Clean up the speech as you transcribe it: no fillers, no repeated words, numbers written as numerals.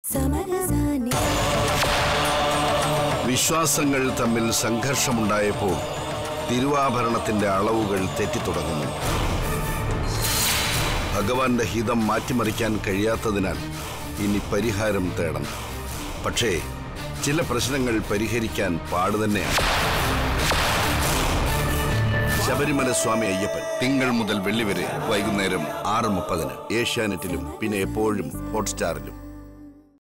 വിശ്വാസങ്ങൾ തമ്മിൽ സംഘർഷമുണ്ടായപ്പോൾ തിരുവാഭരണത്തിന്റെ അളവുകൾ തെറ്റിത്തുടങ്ങുന്നു. ഭഗവാന്റെ ഹിതം മാറ്റിമറിക്കാൻ കഴിയാത്തതിനാൽ ഇനി പരിഹാരം തേടണം. പക്ഷേ ചില പ്രശ്നങ്ങൾ പരിഹരിക്കാൻ പാടുതന്നെയാണ്. ശബരിമല സ്വാമി അയ്യപ്പൻ തിങ്കൾ മുതൽ വെള്ളി വരെ വൈകുന്നേരം 6:30 ഏഷ്യാനെറ്റിലും പിന്നെ എപ്പോഴും ഹോട്ട്സ്റ്റാറിലും.